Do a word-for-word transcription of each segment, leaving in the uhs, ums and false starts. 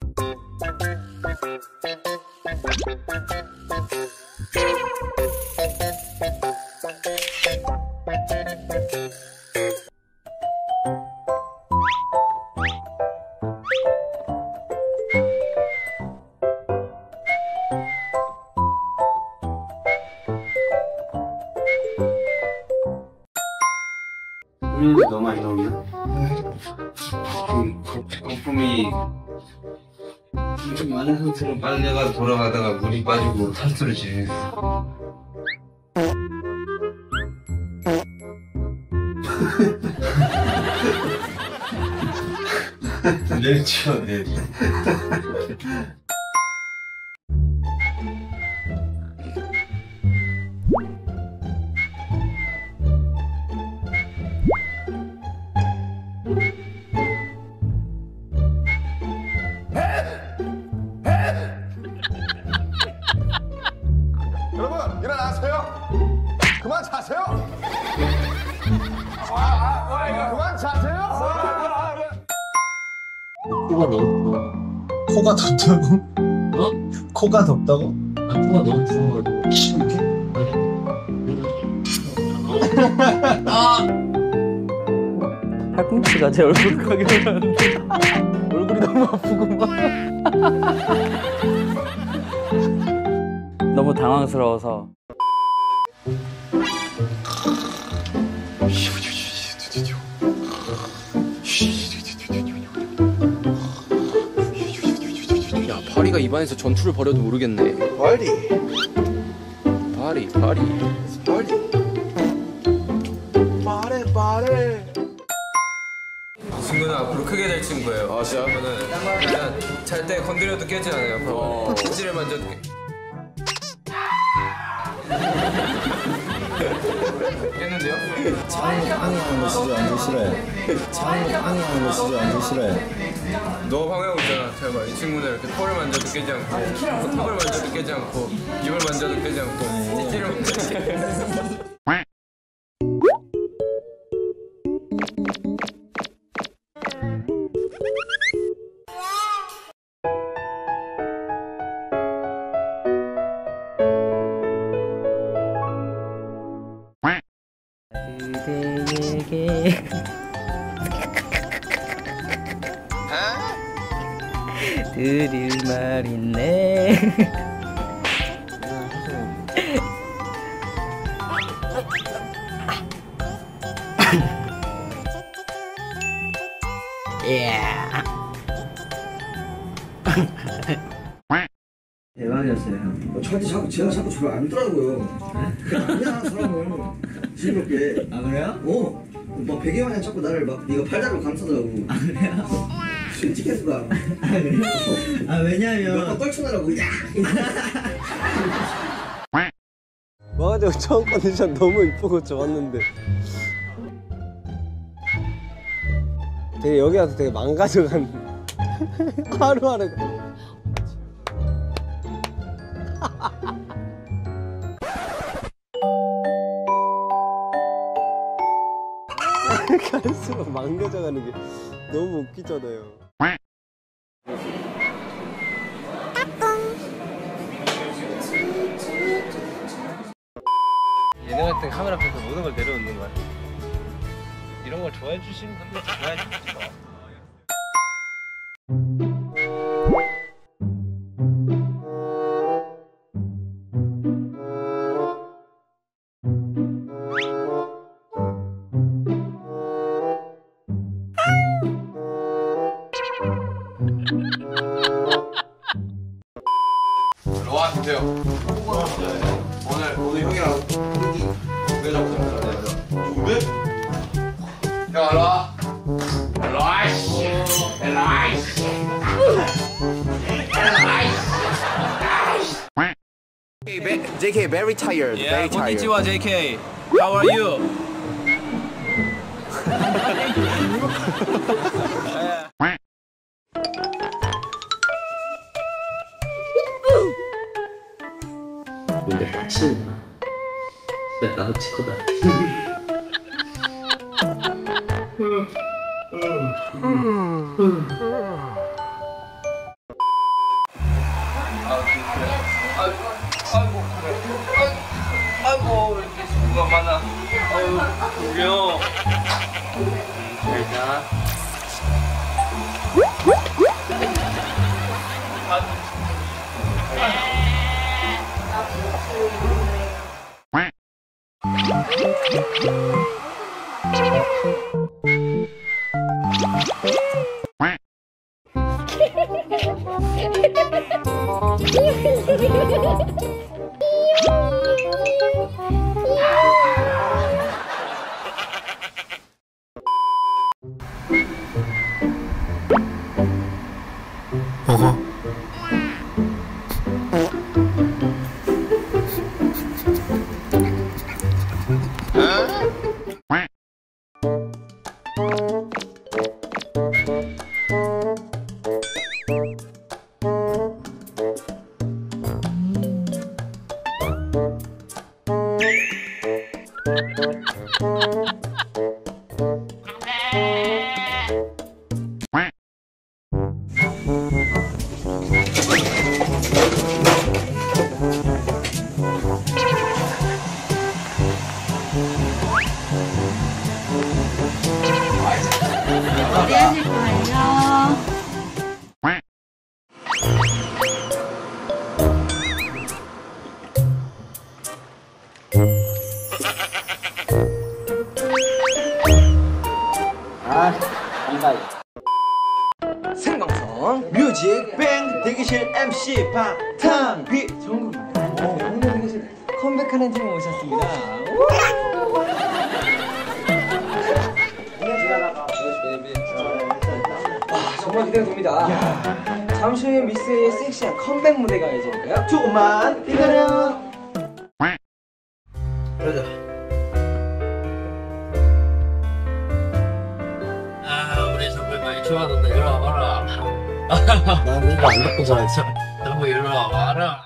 음, 너무 많이 나오냐? 거품이 좀 많은 상태로 빨래가 돌아가다가 물이 빠지고 탈수르지. 내리쳐 내리. 여러분 일어나세요. 그만 자세요. 아, 아, 아, 이거 그만 자세요. 아, 아, 아. 코가 너무 코가 덥다고? 어? 코가 덥다고? 아, 코가 너무 부어가지고 이렇게? 아! 팔꿈치가 제 얼굴 가게 올랐는데 얼굴이 너무 아프구만. 너무 당황스러워서. 야, 파리가 입안에서 전투를 벌여도 모르겠네. 빨리 파리, 파리. 빨리 빠래 빠래. 친구는 앞으로 크게 될 친구예요. 아, 진짜? 그러면은 일단 잘 때 건드려도 깨지 않아요. 어. 기지를 만져도 깨. 깼는데요? 창이 방해하는 거 진짜 완전 싫어해. 창이 방해하는 거 진짜 완전 싫어해. 너 방해하고 있잖아. 잘 봐. 이 친구는 이렇게 털을 만져도 깨지 않고, 뭐 턱을 만져도 깨지 않고, 입을 만져도 깨지 않고, 찌찌를 만져도 깨지 않고. 그대에게 드릴 말 있네. 대박이었어요, 형. 저한테 자꾸 제가 자꾸 저를 안더라고요. 아니야 사람을 징그럽게. 아 그래요? 어. 막 베개 마냥 자꾸 나를 막 네가 팔다리로 감싸더라고. 아 그래요? 찍혀서 봐. 아 그래요? 아 왜냐면 몇 번 떨쳐내라고. 야. 와 근데 처음 컨디션 너무 이쁘고 좋았는데 되게 여기 와서 되게 망가져간 하루하루가. 갈수록 망가져가는 게 너무 웃기잖아요. 예능할 땐 카메라 앞에서 모든 걸 내려놓는 거야. 이런 걸 좋아해 주시는 분들 좋아해 주시죠. 로아 주세요. 오늘 오늘 형이랑 두개 잡고 잡자. 누구배? 형 일로 와. 일로 와 씨. 일로 와 씨. J K very tired. Yeah, very tired. konnichiwa J K. How are you? 근데 빡치는구나. 그래 나도 치거다. 아이고, 아이고, 그래. 아이고, 왜 이렇게 수고가 많아. 아유, 우려. 잘 자. 어디 하실 거예요? 아, 안가. 생방송 뮤직 뱅 대기실 엠씨 박탄비 정국. 어, 오늘 대기실 컴백하는 팀 오셨습니다. 와, 정말 기대가 됩니다. 잠시 후에 미스의 섹시한 컴백 무대가 예정인데요. 조금만 기다려. 그러자. 아, 우리 정말 많이 좋아하는데 이리 와봐라. 난 이거 안 듣고 잘했어. 너무 이리 와봐라.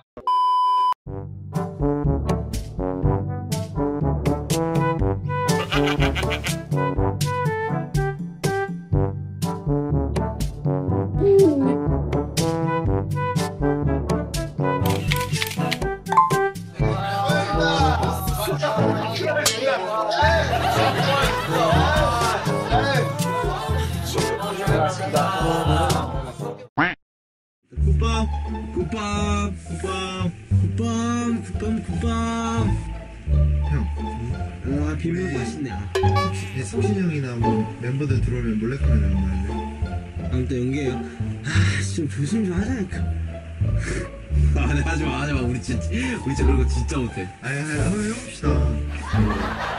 굿밤 굿밤 굿밤 굿밤 굿밤 굿밤. 형, 아 비빔 맛있네. 석신 형이나 뭐 멤버들 들어오면 몰래카메라 연마할래? 아무튼 연기해요. 아, 좀 조심 좀 하자니까. 아, 네, 하지마 하지마. 우리 진짜 우리 진짜 그런 거 진짜 못해. 아니 아니 한번 해봅시다.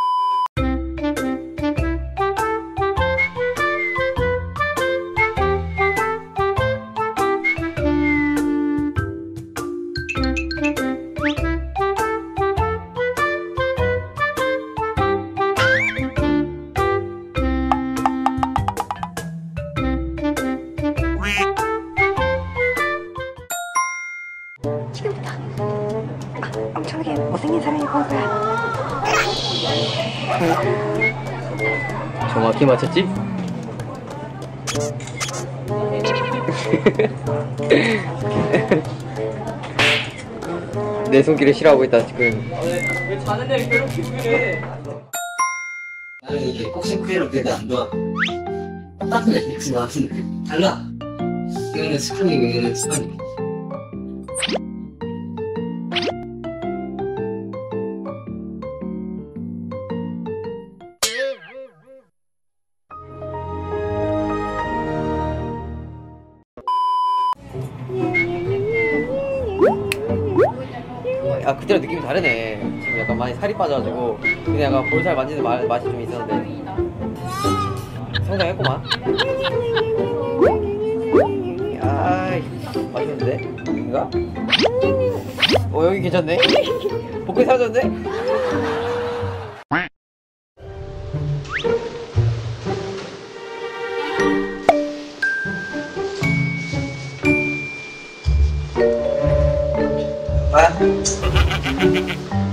엄청나게 못생긴 사람이 볼 거야. 정확히 맞췄지? 내 손길을 싫어하고 있다 지금. 왜 자는 애 괴롭히고 그래? 나는 이게 복싱크레로 그래도 안 좋아. 똑같은 넷플릭스 나왔는데 달라. 이거는 스크린이고 이거는 스크린. 아 그때랑 느낌이 다르네. 지금 약간 많이 살이 빠져가지고 그냥 약간 볼살 만지는 마, 맛이 좀 있었는데 성장했구만. 아이 맛있는데? 여기가? 어 여기 괜찮네? 복근이 사라졌네? 아?